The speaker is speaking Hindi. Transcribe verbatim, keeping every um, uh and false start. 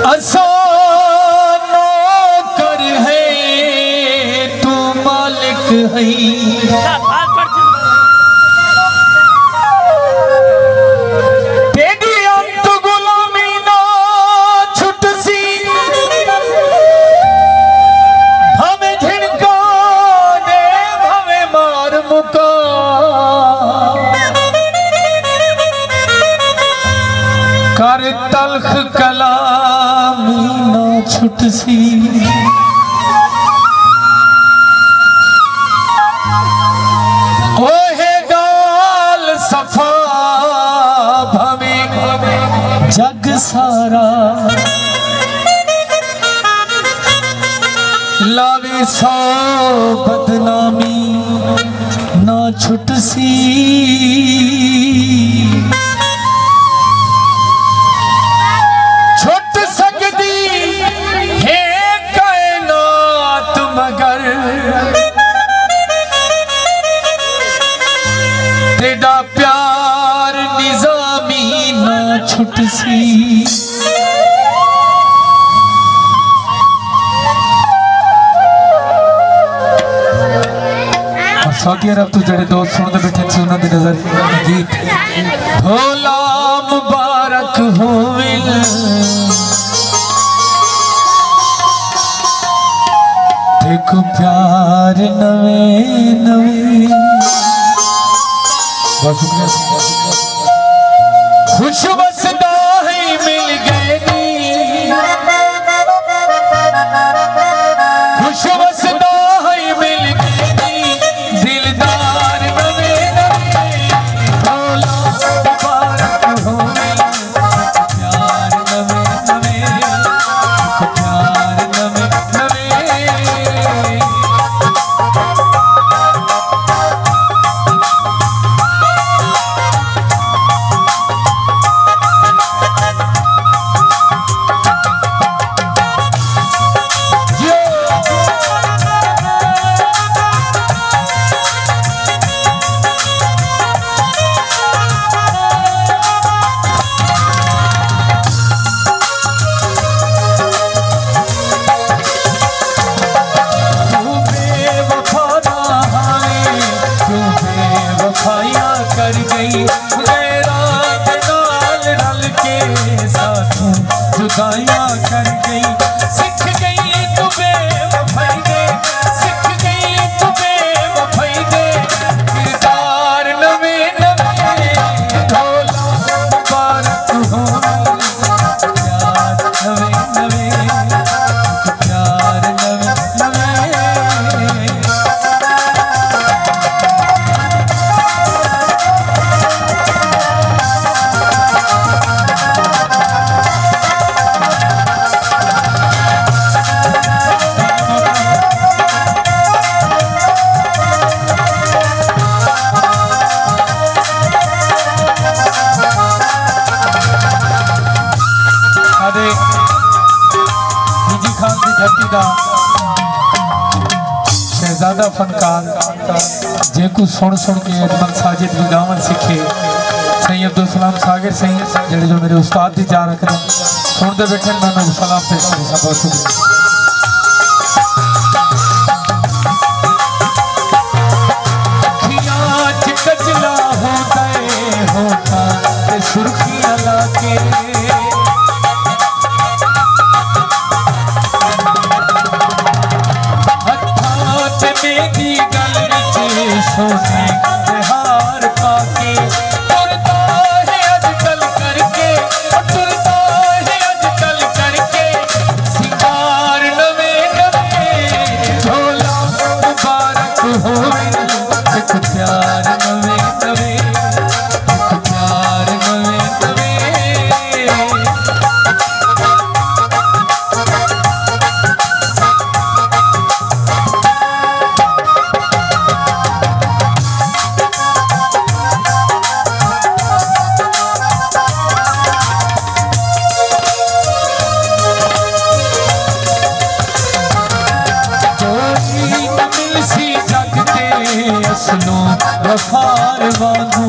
असानो कर है तू मालिक है तेरी अंत गुलामी ना छुट सी भवे झिड़का दे भवे मार मुका कर तलख कलामी ना छुट सी ओहे गाल सफा भवे जग सारा लावे सौ बदनामी ना छुट सी तेरा प्यार निजामी ना छुट सी साथी अब तू जड़े दोस्त सुनते बैठे सी उन्होंने नजर गीत भोला मुबारक होवे देखो प्यार नवे नवे बहुत शुक्रिया खुश बसदा है मिल गए नी खुश बसदा है मिल गए नी दिलदार नवे नवे भोला मुबारक होवे प्यार नवे नवे प्यार नवे नवे कर गई गैरात नाल रल के साथ जुदाइयां कर गई सिख गई तू बेवफाई दे सिख गई तू बेवफाई दे किरदार नवे नवे भोला मुबारक होवे प्यार नवे नवे प्यार नवे नवे शहजादा फनकार जेकू सुन सुन के अजमल साजिद भी गावन सीखे सही अब्दुल सलाम सागर सही जेडे जो मेरे उस्ताद दी जा रखते सुनते बैठे मैं सलाम पेश करूँ बहुत शुक्रिया सुर्खियां लाके सोने हार पाके तुरता है अजकल करके तुरता है अजकल करके सिंगार नवे नवे भोला मुबारक होवे एक प्यार नवे नवे एक प्यार नवे नवे वफार वांगू